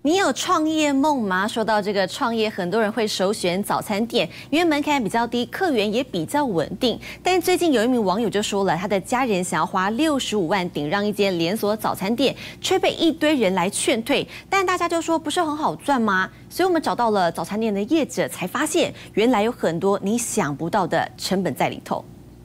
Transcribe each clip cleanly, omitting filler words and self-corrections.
你有创业梦吗？说到这个创业，很多人会首选早餐店，因为门槛比较低，客源也比较稳定。但最近有一名网友就说了，他的家人想要花65万顶让一间连锁早餐店，却被一堆人来劝退。但大家就说不是很好赚吗？所以我们找到了早餐店的业者，才发现原来有很多你想不到的成本在里头。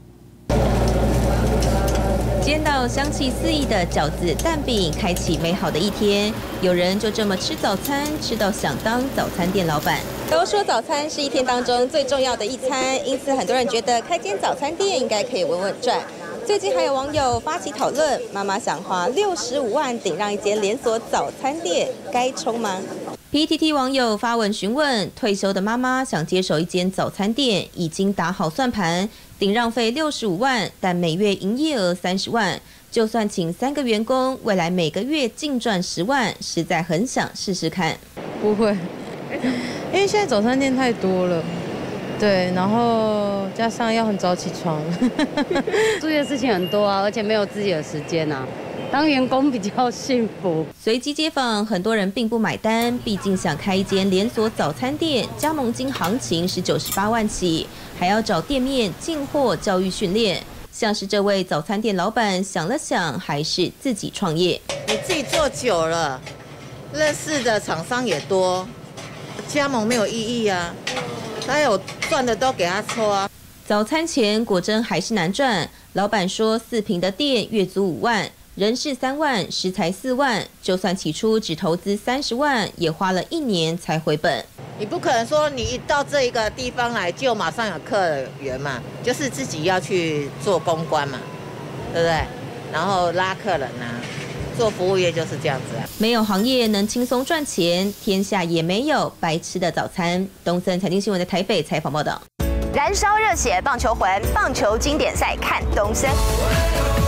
煎到香气四溢的饺子、蛋饼，开启美好的一天。有人就这么吃早餐，吃到想当早餐店老板。都说早餐是一天当中最重要的一餐，因此很多人觉得开间早餐店应该可以稳稳赚。最近还有网友发起讨论，妈妈想花65万顶让一间连锁早餐店，该冲吗？ PTT 网友发文询问，退休的妈妈想接手一间早餐店，已经打好算盘，顶让费65万，但每月营业额30万，就算请3个员工，未来每个月净赚10万，实在很想试试看。 不会，因为现在早餐店太多了，对，然后加上要很早起床， 注意的事情很多啊，而且没有自己的时间啊。 当员工比较幸福。 随机街访，很多人并不买单，毕竟想开一间连锁早餐店，加盟金行情是98万起，还要找店面、进货、教育训练。像是这位早餐店老板想了想，还是自己创业。 你自己做久了，认识的厂商也多，加盟没有意义啊。他有赚的都给他抽啊。 早餐钱果真还是难赚。老板说，4坪的店月租5万。 人事3万，食材4万，就算起初只投资30万，也花了1年才回本。 你不可能说你一到这一个地方来就马上有客源嘛，就是自己要去做公关嘛，对不对？然后拉客人啊，做服务业就是这样子啊。 没有行业能轻松赚钱，天下也没有白吃的早餐。东森财经新闻的台北采访报道。 燃烧热血棒球魂，棒球经典赛看东森。